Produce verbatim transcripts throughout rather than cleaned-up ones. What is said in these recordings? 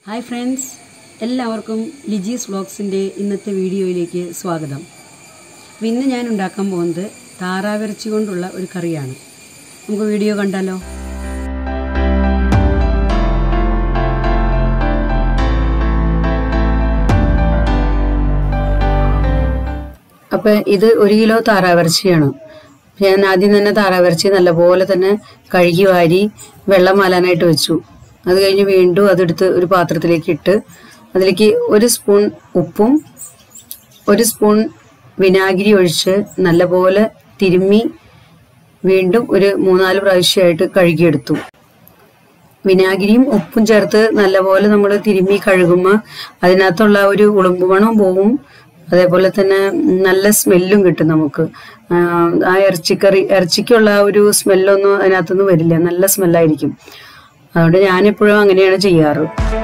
Hi friends, എല്ലാവർക്കും ലിജീസ് വ്ലോഗ്സിന്റെ ഇന്നത്തെ വീഡിയോയിലേക്ക് സ്വാഗതം. ഇന്ന് ഞാൻ ഉണ്ടാക്കാൻ പോകുന്നത് താറാവിറച്ചി കൊണ്ടുള്ള ഒരു കറിയാണ്. നമുക്ക് വീഡിയോ കണ്ടാലോ? അപ്പോൾ ഇത് ഒരു കിലോ താറാവിറച്ചിയാണ്. ഞാൻ ആദ്യം തന്നെ താറാവിറച്ചി നല്ലപോലെ തന്നെ കഴുകി വാരി വെള്ളം മാലാനായിട്ട് വെച്ചു. അത് കഴിഞ്ഞ് വീണ്ടും അതെടുത്ത് ഒരു പാത്രത്തിലേക്ക് ഇട്ട് അതിലേക്ക് ഒരു സ്പൂൺ ഉപ്പും ഒരു സ്പൂൺ വിനാഗിരി ഒഴിച്ച് നല്ലപോലെ തിരുമ്മി വീണ്ടും ഒരു മൂന്നാല് പ്രാവശ്യമായിട്ട് കഴുകിയെടുത്തു. വിനാഗിരിയും ഉപ്പും ചേർത്ത് നല്ലപോലെ നമ്മൾ തിരുമ്മി കഴുകുമ്പോൾ അതിനകത്തുള്ള ഒരു ഉളുമ്പ് മണം പോവും. അതേപോലെ തന്നെ നല്ല സ്മെല്ലും കിട്ടും നമുക്ക്. ആ ഇറച്ചിക്കറി ഇറച്ചിക്കുള്ള ഒരു സ്മെല്ലൊന്നും അതിനകത്തൊന്നും വരില്ല, നല്ല സ്മെല്ലായിരിക്കും. അതുകൊണ്ട് ഞാനെപ്പോഴും അങ്ങനെയാണ് ചെയ്യാറ്.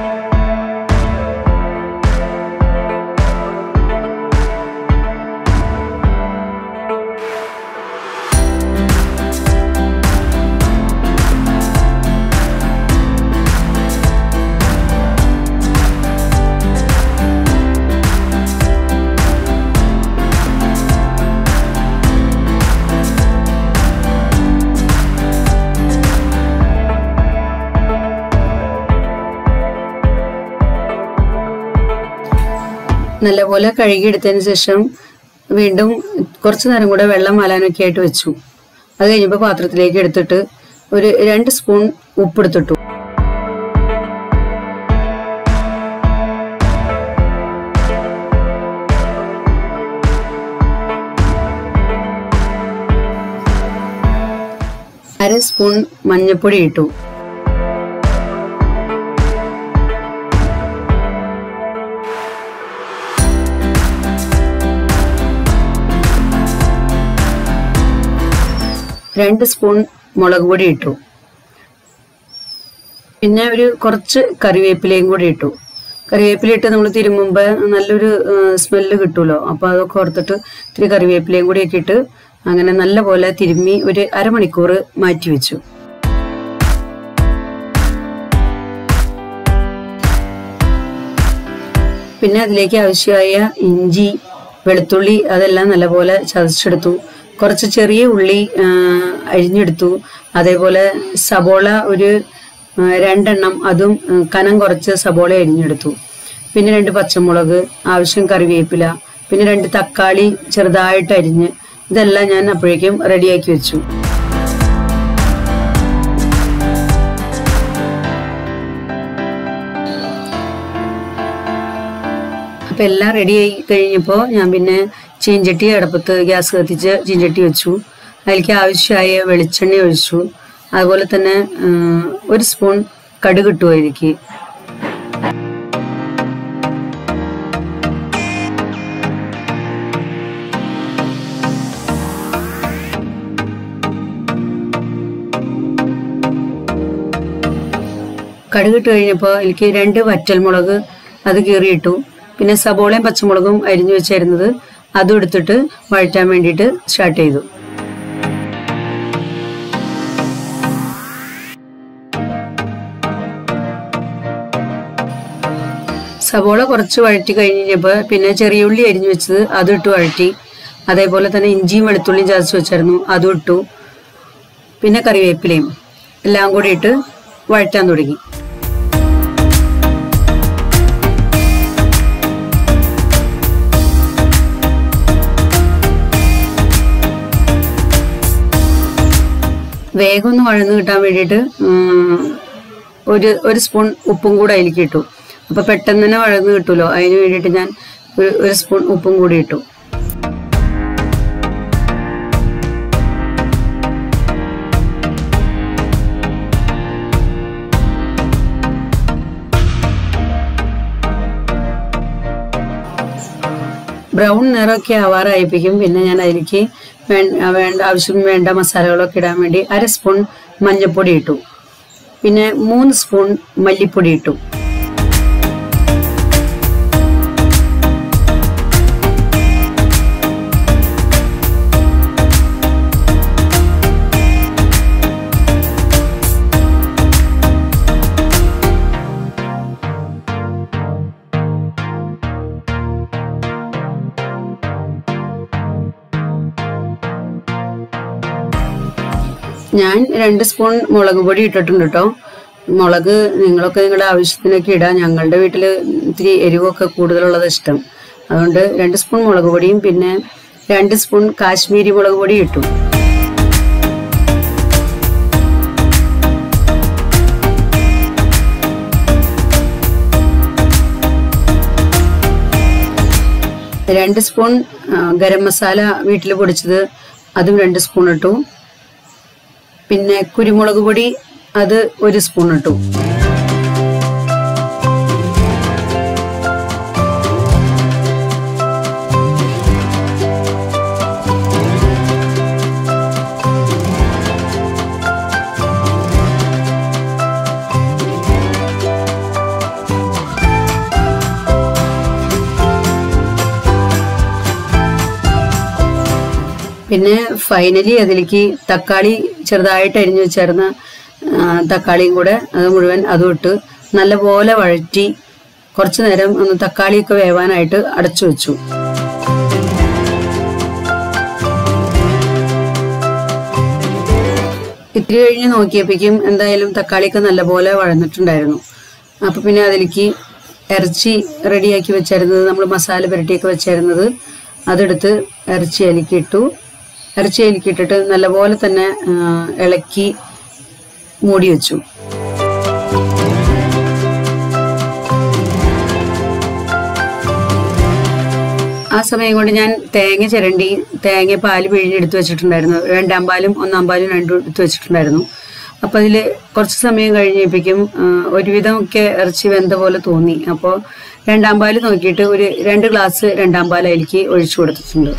നല്ലപോലെ കഴുകിയെടുത്തതിന് ശേഷം വീണ്ടും കുറച്ച് നേരം കൂടെ വെള്ളം മാലാനൊക്കെ ആയിട്ട് വെച്ചു. അത് കഴിഞ്ഞപ്പോൾ പാത്രത്തിലേക്ക് എടുത്തിട്ട് ഒരു രണ്ട് സ്പൂൺ ഉപ്പെടുത്തിട്ടു. അര സ്പൂൺ മഞ്ഞൾപ്പൊടി ഇട്ടു. രണ്ട് സ്പൂൺ മുളക് പൊടി ഇട്ടു. പിന്നെ ഒരു കുറച്ച് കറിവേപ്പിലയും കൂടി ഇട്ടു. കറിവേപ്പില ഇട്ട് നമ്മൾ തിരുമ്മുമ്പോൾ നല്ലൊരു സ്മെല്ല് കിട്ടുമല്ലോ. അപ്പോൾ അതൊക്കെ ഓർത്തിട്ട് ഇത്തിരി കറിവേപ്പിലയും കൂടിയൊക്കെ ഇട്ട് അങ്ങനെ നല്ല പോലെ തിരുമ്മി ഒരു അരമണിക്കൂർ മാറ്റി വെച്ചു. പിന്നെ അതിലേക്ക് ആവശ്യമായ ഇഞ്ചി, വെളുത്തുള്ളി അതെല്ലാം നല്ലപോലെ ചതച്ചെടുത്തു. കുറച്ച് ചെറിയ ഉള്ളി അരിഞ്ഞെടുത്തു. അതേപോലെ സബോള ഒരു രണ്ടെണ്ണം, അതും കനം കുറച്ച് സബോള അരിഞ്ഞെടുത്തു. പിന്നെ രണ്ട് പച്ചമുളക്, ആവശ്യം കറിവേപ്പില, പിന്നെ രണ്ട് തക്കാളി ചെറുതായിട്ട് അരിഞ്ഞ് ഇതെല്ലാം ഞാൻ അപ്പോഴേക്കും റെഡിയാക്കി വെച്ചു. അപ്പം എല്ലാം റെഡിയായി കഴിഞ്ഞപ്പോൾ ഞാൻ പിന്നെ ചീഞ്ചട്ടി അടുപ്പത്ത് ഗ്യാസ് കത്തിച്ച് ചീഞ്ചട്ടി വെച്ചു. അതിലേക്ക് ആവശ്യമായ വെളിച്ചെണ്ണ ഒഴിച്ചു. അതുപോലെ തന്നെ ഒരു സ്പൂൺ കടുക് ഇട്ടു. അതിലേക്ക് കടുക് ഇട്ട് കഴിഞ്ഞപ്പോൾ എനിക്ക് രണ്ട് വറ്റൽമുളക് അത് കീറിയിട്ടു. പിന്നെ സബോളയും പച്ചമുളകും അരിഞ്ഞു വെച്ചിരുന്നത് അതും എടുത്തിട്ട് വഴറ്റാൻ വേണ്ടിയിട്ട് സ്റ്റാർട്ട് ചെയ്തു. സബോള കുറച്ച് വഴറ്റി കഴിഞ്ഞപ്പോൾ പിന്നെ ചെറിയ ഉള്ളി അരിഞ്ഞു വെച്ചത് അതും ഇട്ട് വഴറ്റി. അതേപോലെ തന്നെ ഇഞ്ചിയും വെളുത്തുള്ളിയും ചതച്ച് വെച്ചായിരുന്നു, അതും ഇട്ടു. പിന്നെ കറിവേപ്പിലയും എല്ലാം കൂടി ഇട്ട് വഴറ്റാൻ തുടങ്ങി. വേഗം ഒന്ന് വഴന്ന് കിട്ടാൻ വേണ്ടിയിട്ട് ഒരു ഒരു സ്പൂൺ ഉപ്പും കൂടെ അതിലേക്ക് ഇട്ടു. അപ്പോൾ പെട്ടെന്ന് തന്നെ വഴന്ന് കിട്ടുമല്ലോ, അതിന് വേണ്ടിയിട്ട് ഞാൻ ഒരു ഒരു സ്പൂൺ ഉപ്പും കൂടി ഇട്ടു. ബ്രൗൺ നിറമൊക്കെ ആവാറായിപ്പിക്കും. പിന്നെ ഞാൻ അതിലേക്ക് വേണ്ട ആവശ്യം വേണ്ട മസാലകളൊക്കെ ഇടാൻ വേണ്ടി അര സ്പൂൺ മഞ്ഞൾപ്പൊടി ഇട്ടു. പിന്നെ മൂന്ന് സ്പൂൺ മല്ലിപ്പൊടി ഇട്ടു. ഞാൻ രണ്ട് സ്പൂൺ മുളക് പൊടി ഇട്ടിട്ടുണ്ട് കേട്ടോ. മുളക് നിങ്ങളൊക്കെ നിങ്ങളുടെ ആവശ്യത്തിനൊക്കെ ഇടാം. ഞങ്ങളുടെ വീട്ടിൽ ഇത്തിരി എരിവൊക്കെ കൂടുതലുള്ളത് ഇഷ്ടം. അതുകൊണ്ട് രണ്ട് സ്പൂൺ മുളക് പൊടിയും പിന്നെ രണ്ട് സ്പൂൺ കാശ്മീരി മുളക് പൊടിയും ഇട്ടു. രണ്ട് സ്പൂൺ ഗരം മസാല വീട്ടിൽ പൊടിച്ചത് അതും രണ്ട് സ്പൂൺ ഇട്ടു. പിന്നെ കുരുമുളക് പൊടി അത് ഒരു സ്പൂൺ ഇട്ടു. പിന്നെ ഫൈനലി അതിലേക്ക് തക്കാളി ചെറുതായിട്ട് അരിഞ്ഞു വെച്ചിരുന്ന തക്കാളിയും കൂടെ അത് മുഴുവൻ അതും ഇട്ട് നല്ലപോലെ വഴറ്റി കുറച്ചു നേരം ഒന്ന് തക്കാളിയൊക്കെ വേവാനായിട്ട് അടച്ചു വെച്ചു. ഇത്തിരി കഴിഞ്ഞ് നോക്കിയപ്പോഴേക്കും എന്തായാലും തക്കാളിയൊക്കെ നല്ലപോലെ വഴന്നിട്ടുണ്ടായിരുന്നു. അപ്പൊ പിന്നെ അതിലേക്ക് ഇറച്ചി റെഡിയാക്കി വെച്ചിരുന്നത്, നമ്മൾ മസാല പുരട്ടിയൊക്കെ വെച്ചിരുന്നത് അതെടുത്ത് ഇറച്ചി അതിലേക്ക് ഇട്ടു. ഇറച്ചി അതിലേക്ക് ഇട്ടിട്ട് നല്ലപോലെ തന്നെ ഇളക്കി മൂടി വെച്ചു. ആ സമയം കൊണ്ട് ഞാൻ തേങ്ങ ചിരണ്ടി തേങ്ങ പാല് പിഴിഞ്ഞെടുത്ത് വെച്ചിട്ടുണ്ടായിരുന്നു. രണ്ടാം പാലും ഒന്നാം പാലും രണ്ടും എടുത്ത് വെച്ചിട്ടുണ്ടായിരുന്നു. അപ്പം അതിൽ കുറച്ച് സമയം കഴിഞ്ഞപ്പോഴേക്കും ഒരുവിധം ഒക്കെ ഇറച്ചി വെന്ത പോലെ തോന്നി. അപ്പോൾ രണ്ടാം പാല് നോക്കിയിട്ട് ഒരു രണ്ട് ഗ്ലാസ് രണ്ടാം പാൽ അതിലേക്ക് ഒഴിച്ചു കൊടുത്തിട്ടുണ്ട്.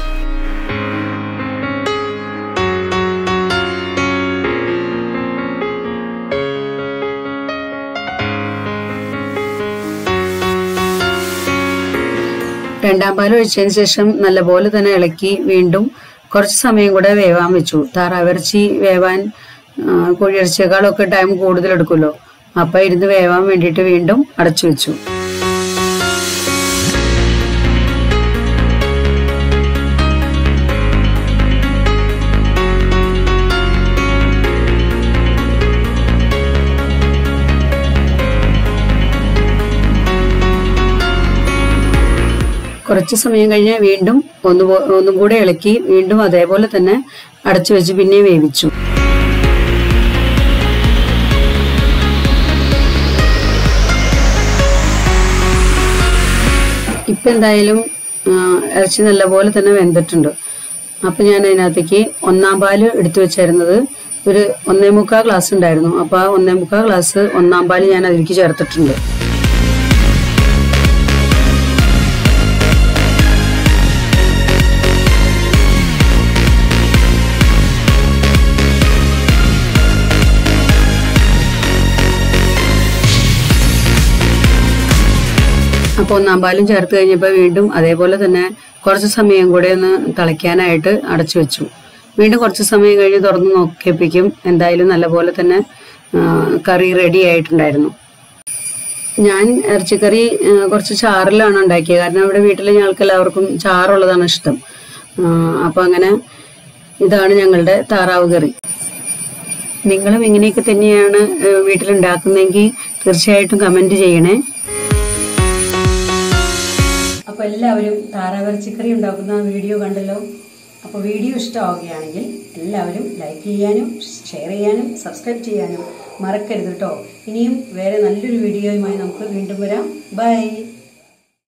രണ്ടാം പാൽ ഒഴിച്ചതിന് ശേഷം നല്ലപോലെ തന്നെ ഇളക്കി വീണ്ടും കുറച്ച് സമയം കൂടെ വേവാൻ വെച്ചു. താറാവിറച്ചി വേവാൻ കോഴിയിറച്ചിയേക്കാളൊക്കെ ടൈം കൂടുതൽ എടുക്കുമല്ലോ. അപ്പം ഇരുന്ന് വേവാൻ വേണ്ടിയിട്ട് വീണ്ടും അടച്ചു വെച്ചു. കുറച്ച് സമയം കഴിഞ്ഞ് വീണ്ടും ഒന്ന് ഒന്നും കൂടെ ഇളക്കി വീണ്ടും അതേപോലെ തന്നെ അടച്ചു വെച്ച് പിന്നെ വേവിച്ചു. ഇപ്പം എന്തായാലും ഇറച്ചി നല്ലപോലെ തന്നെ വെന്തിട്ടുണ്ട്. അപ്പം ഞാൻ അതിനകത്തേക്ക് ഒന്നാം പാല് എടുത്തു വെച്ചിരുന്നത് ഒരു ഒന്നേ മുക്കാൽ ഗ്ലാസ് ഉണ്ടായിരുന്നു. അപ്പോൾ ആ ഒന്നേ മുക്കാൽ ഗ്ലാസ് ഒന്നാം പാല് ഞാൻ അതിലേക്ക് ചേർത്തിട്ടുണ്ട്. അപ്പോൾ ഒന്നാം പാലും ചേർത്ത് കഴിഞ്ഞപ്പോൾ വീണ്ടും അതേപോലെ തന്നെ കുറച്ച് സമയം കൂടെ ഒന്ന് തിളയ്ക്കാനായിട്ട് അടച്ചു വെച്ചു. വീണ്ടും കുറച്ച് സമയം കഴിഞ്ഞ് തുറന്ന് നോക്കിയപ്പോഴേക്കും എന്തായാലും നല്ലപോലെ തന്നെ കറി റെഡി ആയിട്ടുണ്ടായിരുന്നു. ഞാൻ ഇറച്ചിക്കറി കുറച്ച് ചാറിലാണ് ഉണ്ടാക്കിയത്. കാരണം ഇവിടെ വീട്ടിൽ ഞങ്ങൾക്ക് എല്ലാവർക്കും ചാറുള്ളതാണ് ഇഷ്ടം. അപ്പോൾ അങ്ങനെ ഇതാണ് ഞങ്ങളുടെ താറാവ് കറി. നിങ്ങളും ഇങ്ങനെയൊക്കെ തന്നെയാണ് വീട്ടിലുണ്ടാക്കുന്നതെങ്കിൽ തീർച്ചയായിട്ടും കമൻറ്റ് ചെയ്യണേ. അപ്പോൾ എല്ലാവരും താറാവിറച്ചിക്കറി ഉണ്ടാക്കുന്ന വീഡിയോ കണ്ടല്ലോ. അപ്പോൾ വീഡിയോ ഇഷ്ടമാവുകയാണെങ്കിൽ എല്ലാവരും ലൈക്ക് ചെയ്യാനും ഷെയർ ചെയ്യാനും സബ്സ്ക്രൈബ് ചെയ്യാനും മറക്കരുത് കേട്ടോ. ഇനിയും വേറെ നല്ലൊരു വീഡിയോയുമായി നമുക്ക് വീണ്ടും വരാം. ബൈ.